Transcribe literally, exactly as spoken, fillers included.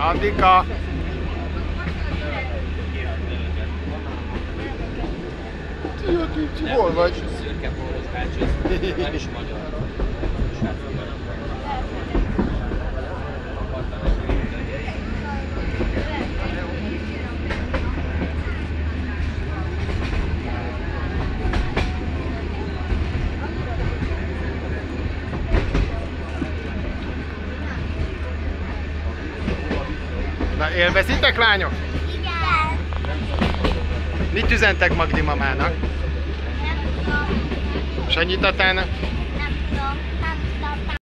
Andika! Szia, kicsi, hol vagy? Szürke pólós bácsi, nem is magyar. Na, élvezitek, lányok? Igen. Mit üzentek Magdi mamának? Nem tudom. Sanyi tatának?